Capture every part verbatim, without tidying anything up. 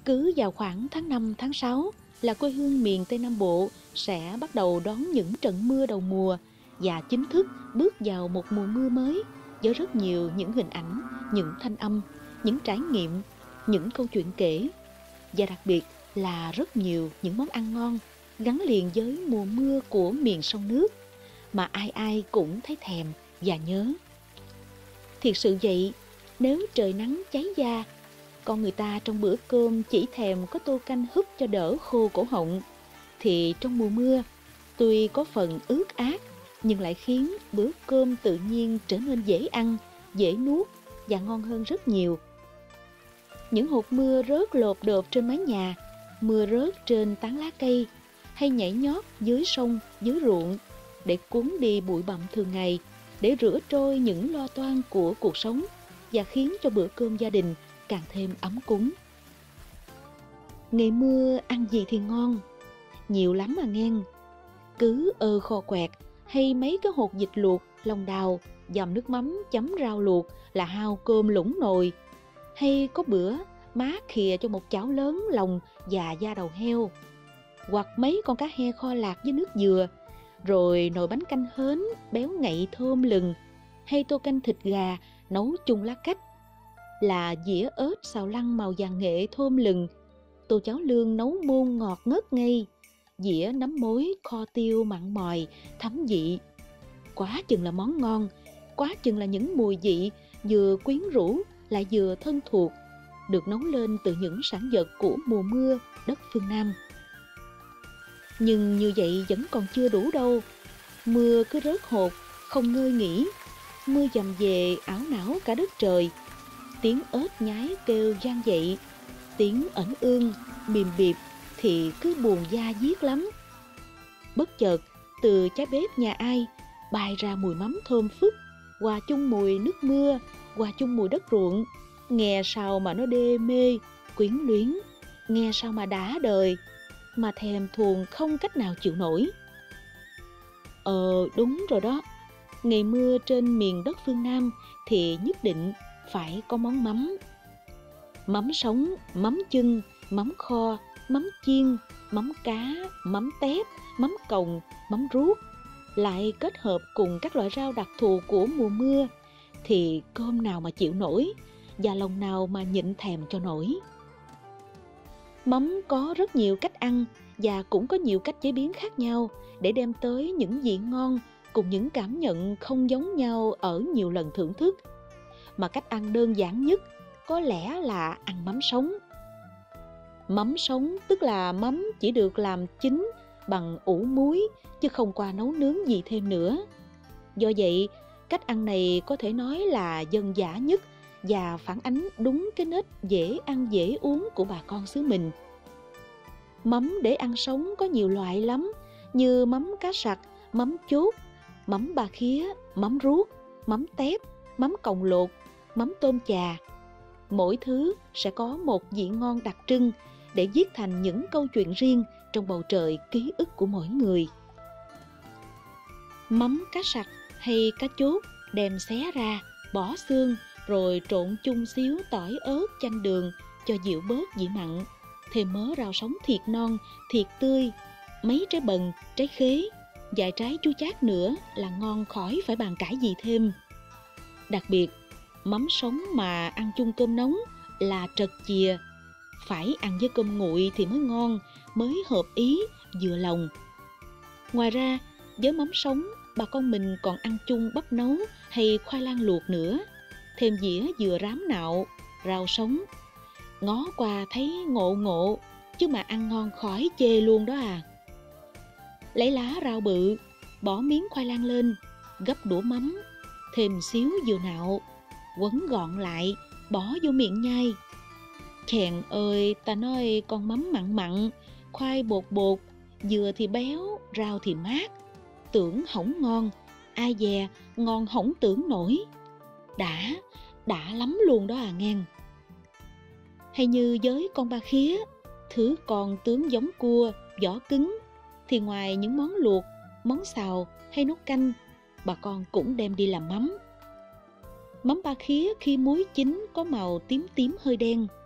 Cứ vào khoảng tháng năm, tháng sáu là quê hương miền Tây Nam Bộ sẽ bắt đầu đón những trận mưa đầu mùa và chính thức bước vào một mùa mưa mới với rất nhiều những hình ảnh, những thanh âm, những trải nghiệm, những câu chuyện kể và đặc biệt là rất nhiều những món ăn ngon gắn liền với mùa mưa của miền sông nước mà ai ai cũng thấy thèm và nhớ. Thiệt sự vậy, nếu trời nắng cháy da, con người ta trong bữa cơm chỉ thèm có tô canh húp cho đỡ khô cổ họng, thì trong mùa mưa, tuy có phần ướt át nhưng lại khiến bữa cơm tự nhiên trở nên dễ ăn, dễ nuốt và ngon hơn rất nhiều. Những hột mưa rớt lộp độp trên mái nhà, mưa rớt trên tán lá cây, hay nhảy nhót dưới sông, dưới ruộng để cuốn đi bụi bặm thường ngày, để rửa trôi những lo toan của cuộc sống và khiến cho bữa cơm gia đình càng thêm ấm cúng. Ngày mưa ăn gì thì ngon, nhiều lắm mà nghen. Cứ ơ kho quẹt hay mấy cái hột vịt luộc, lòng đào, dầm nước mắm chấm rau luộc là hao cơm lủng nồi. Hay có bữa má khìa cho một chảo lớn lòng và da đầu heo, hoặc mấy con cá he kho lạc với nước dừa, rồi nồi bánh canh hến béo ngậy thơm lừng, hay tô canh thịt gà nấu chung lá cách, là dĩa ớt xào lăn màu vàng nghệ thơm lừng, tô cháo lương nấu môn ngọt ngất ngây, dĩa nấm mối kho tiêu mặn mòi thấm vị. Quá chừng là món ngon, quá chừng là những mùi vị vừa quyến rũ lại vừa thân thuộc, được nấu lên từ những sản vật của mùa mưa đất phương Nam. Nhưng như vậy vẫn còn chưa đủ đâu. Mưa cứ rớt hột, không ngơi nghỉ. Mưa dầm về ảo não cả đất trời. Tiếng ếch nhái kêu vang dậy, tiếng ẩn ương, bìm bịp thì cứ buồn da diết lắm. Bất chợt, từ trái bếp nhà ai bay ra mùi mắm thơm phức, hòa chung mùi nước mưa, hòa chung mùi đất ruộng. Nghe sao mà nó đê mê, quyến luyến, nghe sao mà đã đời, mà thèm thuồng không cách nào chịu nổi. Ờ đúng rồi đó, ngày mưa trên miền đất phương Nam thì nhất định phải có món mắm. Mắm sống, mắm chưng, mắm kho, mắm chiên, mắm cá, mắm tép, mắm còng, mắm ruốc, lại kết hợp cùng các loại rau đặc thù của mùa mưa, thì cơm nào mà chịu nổi và lòng nào mà nhịn thèm cho nổi. Mắm có rất nhiều cách ăn và cũng có nhiều cách chế biến khác nhau để đem tới những vị ngon cùng những cảm nhận không giống nhau ở nhiều lần thưởng thức. Mà cách ăn đơn giản nhất có lẽ là ăn mắm sống. Mắm sống tức là mắm chỉ được làm chín bằng ủ muối chứ không qua nấu nướng gì thêm nữa. Do vậy, cách ăn này có thể nói là dân dã nhất và phản ánh đúng cái nết dễ ăn dễ uống của bà con xứ mình. Mắm để ăn sống có nhiều loại lắm, như mắm cá sặc, mắm chốt, mắm ba khía, mắm ruốc, mắm tép, mắm còng lột, mắm tôm chà. Mỗi thứ sẽ có một vị ngon đặc trưng để viết thành những câu chuyện riêng trong bầu trời ký ức của mỗi người. Mắm cá sặc hay cá chốt đem xé ra, bỏ xương, rồi trộn chung xíu tỏi ớt chanh đường cho dịu bớt vị mặn, thêm mớ rau sống thiệt non, thiệt tươi, mấy trái bần, trái khế, vài trái chua chát nữa là ngon khỏi phải bàn cãi gì thêm. Đặc biệt, mắm sống mà ăn chung cơm nóng là trật chìa, phải ăn với cơm nguội thì mới ngon, mới hợp ý, vừa lòng. Ngoài ra, với mắm sống, bà con mình còn ăn chung bắp nấu hay khoai lang luộc nữa, thêm dĩa dừa rám nạo, rau sống. Ngó qua thấy ngộ ngộ, chứ mà ăn ngon khỏi chê luôn đó à. Lấy lá rau bự, bỏ miếng khoai lang lên, gấp đũa mắm, thêm xíu dừa nạo, quấn gọn lại, bỏ vô miệng nhai. Chèn ơi, ta nói con mắm mặn mặn, khoai bột bột, dừa thì béo, rau thì mát. Tưởng hổng ngon, ai dè ngon hổng tưởng nổi. Đã, đã lắm luôn đó à ngang. Hay như với con ba khía, thứ con tướng giống cua, vỏ cứng, thì ngoài những món luộc, món xào hay nấu canh, bà con cũng đem đi làm mắm. Mắm ba khía khi muối chín có màu tím tím hơi đen.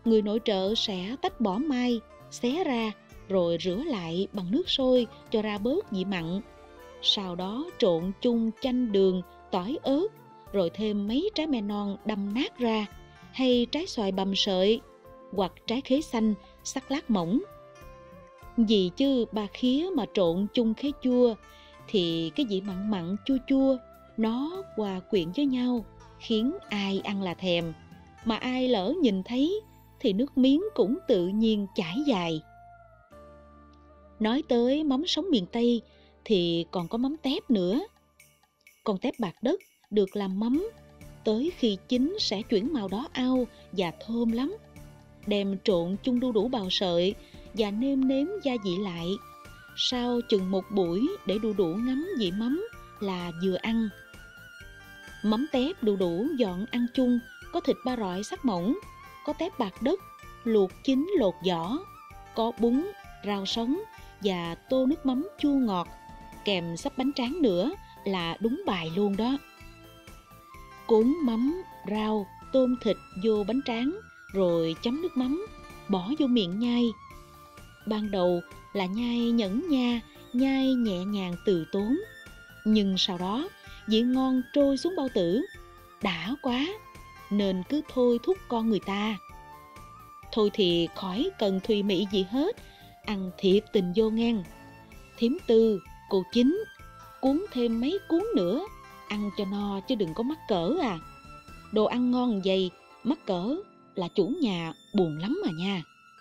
Người nội trợ sẽ tách bỏ mai, xé ra, rồi rửa lại bằng nước sôi cho ra bớt vị mặn. Sau đó trộn chung chanh đường, tỏi ớt, rồi thêm mấy trái me non đâm nát ra, hay trái xoài bằm sợi, hoặc trái khế xanh sắc lát mỏng. Vì chứ ba khía mà trộn chung khế chua, thì cái vị mặn mặn chua chua, nó hòa quyện với nhau, khiến ai ăn là thèm. Mà ai lỡ nhìn thấy, thì nước miếng cũng tự nhiên chảy dài. Nói tới mắm sống miền Tây, thì còn có mắm tép nữa. Con tép bạc đất được làm mắm, tới khi chín sẽ chuyển màu đỏ ao và thơm lắm. Đem trộn chung đu đủ bào sợi và nêm nếm gia vị lại. Sau chừng một buổi để đu đủ ngấm vị mắm là vừa ăn. Mắm tép đu đủ dọn ăn chung, có thịt ba rọi sắc mỏng, có tép bạc đất, luộc chín lột vỏ, có bún, rau sống và tô nước mắm chua ngọt, kèm sắp bánh tráng nữa là đúng bài luôn đó. Cuốn mắm, rau, tôm thịt vô bánh tráng, rồi chấm nước mắm, bỏ vô miệng nhai. Ban đầu là nhai nhẫn nha, nhai nhẹ nhàng từ tốn. Nhưng sau đó, vị ngon trôi xuống bao tử. Đã quá, nên cứ thôi thúc con người ta. Thôi thì khỏi cần thùy mị gì hết, ăn thiệt tình vô ngang. Thím Tư, cô Chính, cuốn thêm mấy cuốn nữa, ăn cho no chứ đừng có mắc cỡ à. Đồ ăn ngon vậy, mắc cỡ là chủ nhà buồn lắm mà nha.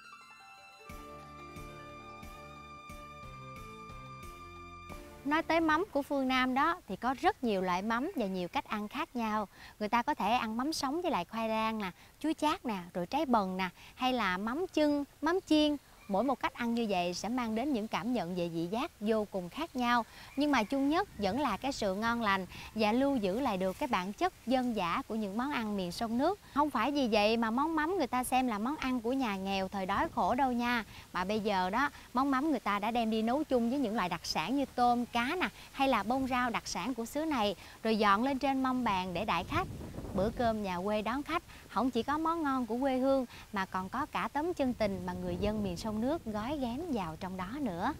Nói tới mắm của phương Nam đó thì có rất nhiều loại mắm và nhiều cách ăn khác nhau. Người ta có thể ăn mắm sống với lại khoai lang nè, chuối chát nè, rồi trái bần nè, hay là mắm chưng, mắm chiên. Mỗi một cách ăn như vậy sẽ mang đến những cảm nhận về vị giác vô cùng khác nhau. Nhưng mà chung nhất vẫn là cái sự ngon lành và lưu giữ lại được cái bản chất dân dã của những món ăn miền sông nước. Không phải vì vậy mà món mắm người ta xem là món ăn của nhà nghèo thời đói khổ đâu nha. Mà bây giờ đó, món mắm người ta đã đem đi nấu chung với những loại đặc sản như tôm, cá nè, hay là bông rau đặc sản của xứ này, rồi dọn lên trên mâm bàn để đãi khách. Bữa cơm nhà quê đón khách không chỉ có món ngon của quê hương mà còn có cả tấm chân tình mà người dân miền sông nước gói ghém vào trong đó nữa.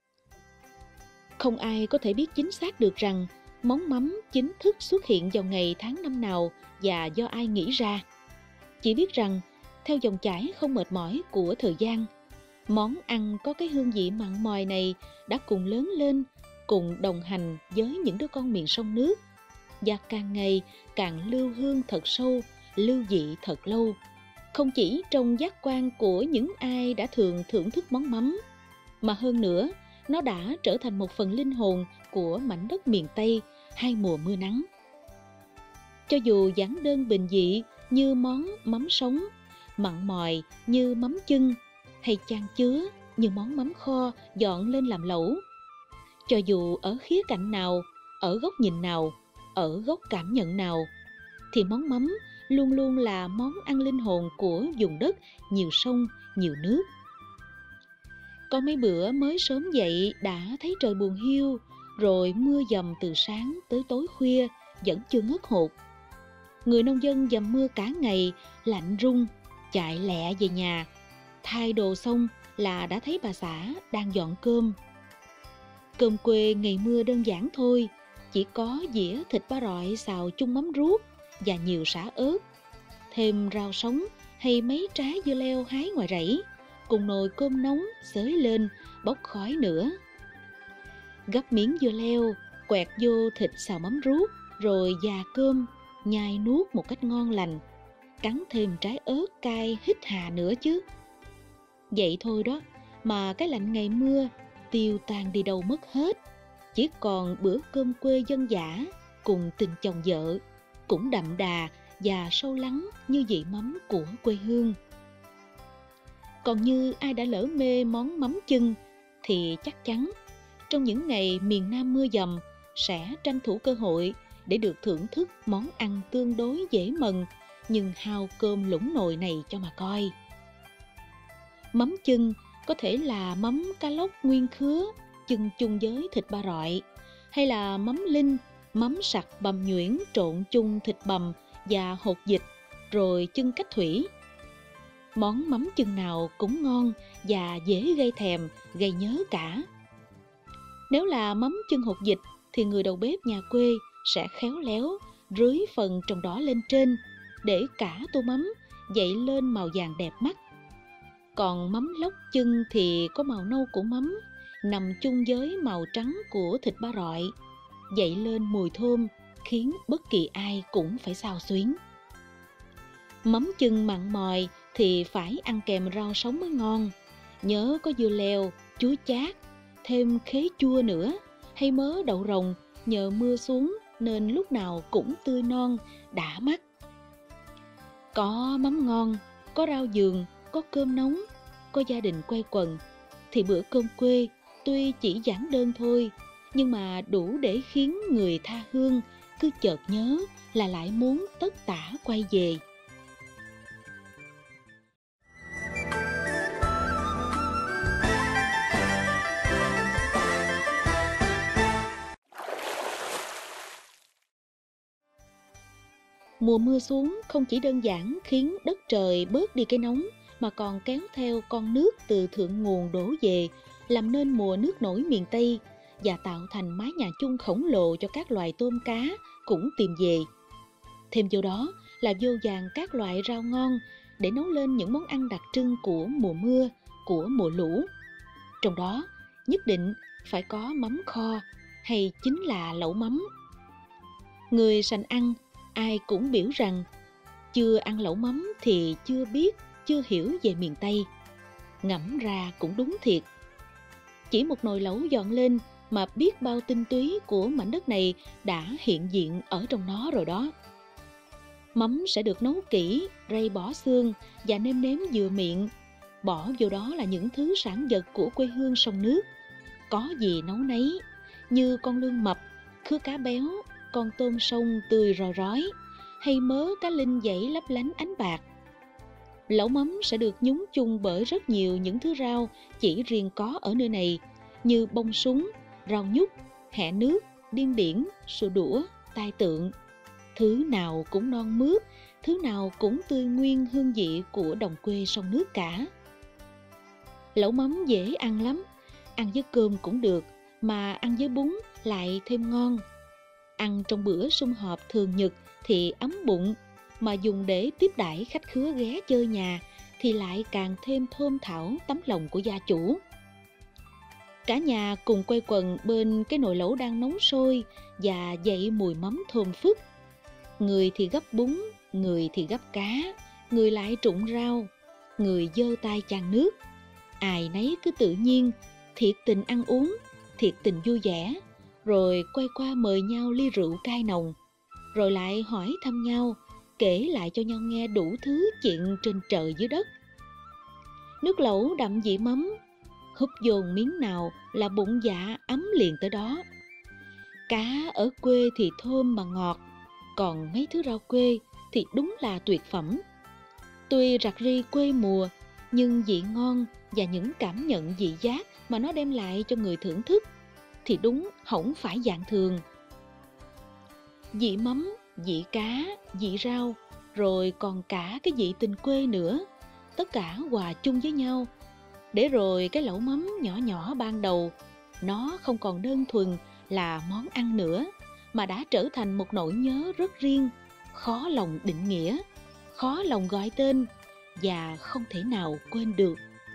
Không ai có thể biết chính xác được rằng món mắm chính thức xuất hiện vào ngày tháng năm nào và do ai nghĩ ra. Chỉ biết rằng theo dòng chảy không mệt mỏi của thời gian, món ăn có cái hương vị mặn mòi này đã cùng lớn lên, cùng đồng hành với những đứa con miền sông nước, và càng ngày càng lưu hương thật sâu, lưu vị thật lâu, không chỉ trong giác quan của những ai đã thường thưởng thức món mắm, mà hơn nữa nó đã trở thành một phần linh hồn của mảnh đất miền Tây hai mùa mưa nắng. Cho dù giản đơn bình dị như món mắm sống, mặn mòi như mắm chưng, hay chan chứa như món mắm kho dọn lên làm lẩu, cho dù ở khía cạnh nào, ở góc nhìn nào, ở góc cảm nhận nào, thì món mắm luôn luôn là món ăn linh hồn của vùng đất nhiều sông, nhiều nước. Có mấy bữa mới sớm dậy đã thấy trời buồn hiu, rồi mưa dầm từ sáng tới tối khuya vẫn chưa ngớt hột. Người nông dân dầm mưa cả ngày, lạnh run, chạy lẹ về nhà, thay đồ xong là đã thấy bà xã đang dọn cơm. Cơm quê ngày mưa đơn giản thôi, chỉ có dĩa thịt ba rọi xào chung mắm ruốc và nhiều sả ớt, thêm rau sống hay mấy trái dưa leo hái ngoài rẫy, cùng nồi cơm nóng xới lên bốc khói nữa. Gắp miếng dưa leo, quẹt vô thịt xào mắm ruốc, rồi già cơm, nhai nuốt một cách ngon lành, cắn thêm trái ớt cay hít hà nữa chứ. Vậy thôi đó, mà cái lạnh ngày mưa tiêu tan đi đâu mất hết. Chỉ còn bữa cơm quê dân dã cùng tình chồng vợ, cũng đậm đà và sâu lắng như vị mắm của quê hương. Còn như ai đã lỡ mê món mắm chưng thì chắc chắn trong những ngày miền Nam mưa dầm sẽ tranh thủ cơ hội để được thưởng thức món ăn tương đối dễ mần nhưng hao cơm lũng nồi này cho mà coi. Mắm chưng có thể là mắm cá lóc nguyên khứa chưng chung với thịt ba rọi, hay là mắm linh, mắm sặc bằm nhuyễn trộn chung thịt bằm và hột vịt rồi chưng cách thủy. Món mắm chưng nào cũng ngon và dễ gây thèm, gây nhớ cả. Nếu là mắm chưng hột vịt thì người đầu bếp nhà quê sẽ khéo léo rưới phần trong đó lên trên để cả tô mắm dậy lên màu vàng đẹp mắt. Còn mắm lóc chưng thì có màu nâu của mắm, nằm chung với màu trắng của thịt ba rọi, dậy lên mùi thơm khiến bất kỳ ai cũng phải xao xuyến. Mắm chưng mặn mòi thì phải ăn kèm rau sống mới ngon. Nhớ có dưa leo, chuối chát, thêm khế chua nữa, hay mớ đậu rồng, nhờ mưa xuống nên lúc nào cũng tươi non, đã mắt. Có mắm ngon, có rau giường, có cơm nóng, có gia đình quây quần, thì bữa cơm quê tuy chỉ giản đơn thôi, nhưng mà đủ để khiến người tha hương cứ chợt nhớ là lại muốn tất tả quay về. Mùa mưa xuống không chỉ đơn giản khiến đất trời bớt đi cái nóng, mà còn kéo theo con nước từ thượng nguồn đổ về, làm nên mùa nước nổi miền Tây và tạo thành mái nhà chung khổng lồ cho các loài tôm cá cũng tìm về. Thêm vô đó là vô vàn các loại rau ngon để nấu lên những món ăn đặc trưng của mùa mưa, của mùa lũ. Trong đó nhất định phải có mắm kho, hay chính là lẩu mắm. Người sành ăn ai cũng biểu rằng chưa ăn lẩu mắm thì chưa biết, chưa hiểu về miền Tây. Ngẫm ra cũng đúng thiệt. Chỉ một nồi lẩu dọn lên mà biết bao tinh túy của mảnh đất này đã hiện diện ở trong nó rồi đó. Mắm sẽ được nấu kỹ, rây bỏ xương và nêm nếm vừa miệng. Bỏ vô đó là những thứ sản vật của quê hương sông nước. Có gì nấu nấy, như con lươn mập, khứa cá béo, con tôm sông tươi rò rói, hay mớ cá linh dãy lấp lánh ánh bạc. Lẩu mắm sẽ được nhúng chung bởi rất nhiều những thứ rau chỉ riêng có ở nơi này, như bông súng, rau nhút, hẹ nước, điên điển, sùa đũa, tai tượng. Thứ nào cũng non mướt, thứ nào cũng tươi nguyên hương vị của đồng quê sông nước cả. Lẩu mắm dễ ăn lắm, ăn với cơm cũng được, mà ăn với bún lại thêm ngon. Ăn trong bữa sum họp thường nhật thì ấm bụng, mà dùng để tiếp đãi khách khứa ghé chơi nhà thì lại càng thêm thơm thảo tấm lòng của gia chủ. Cả nhà cùng quây quần bên cái nồi lẩu đang nóng sôi và dậy mùi mắm thơm phức. Người thì gấp bún, người thì gấp cá, người lại trụng rau, người giơ tay chan nước. Ai nấy cứ tự nhiên, thiệt tình ăn uống, thiệt tình vui vẻ, rồi quay qua mời nhau ly rượu cay nồng, rồi lại hỏi thăm nhau, kể lại cho nhau nghe đủ thứ chuyện trên trời dưới đất. Nước lẩu đậm vị mắm, húp dồn miếng nào là bụng dạ ấm liền tới đó. Cá ở quê thì thơm mà ngọt, còn mấy thứ rau quê thì đúng là tuyệt phẩm. Tuy rạc ri quê mùa, nhưng vị ngon và những cảm nhận vị giác mà nó đem lại cho người thưởng thức thì đúng hổng phải dạng thường. Vị mắm, vị cá, vị rau, rồi còn cả cái vị tình quê nữa, tất cả hòa chung với nhau. Để rồi cái lẩu mắm nhỏ nhỏ ban đầu, nó không còn đơn thuần là món ăn nữa, mà đã trở thành một nỗi nhớ rất riêng, khó lòng định nghĩa, khó lòng gọi tên và không thể nào quên được.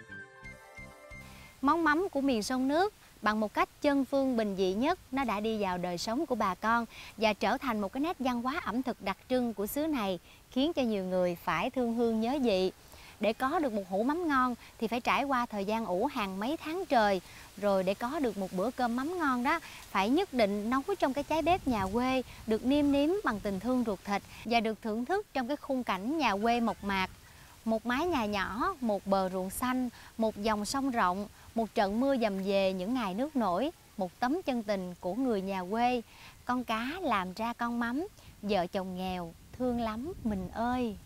Món mắm của miền sông nước bằng một cách chân phương bình dị nhất, nó đã đi vào đời sống của bà con và trở thành một cái nét văn hóa ẩm thực đặc trưng của xứ này, khiến cho nhiều người phải thương hương nhớ vị. Để có được một hũ mắm ngon thì phải trải qua thời gian ủ hàng mấy tháng trời. Rồi để có được một bữa cơm mắm ngon đó, phải nhất định nấu trong cái cháy bếp nhà quê, được nêm nếm bằng tình thương ruột thịt và được thưởng thức trong cái khung cảnh nhà quê mộc mạc. Một mái nhà nhỏ, một bờ ruộng xanh, một dòng sông rộng, một trận mưa dầm về những ngày nước nổi, một tấm chân tình của người nhà quê. Con cá làm ra con mắm, vợ chồng nghèo, thương lắm mình ơi.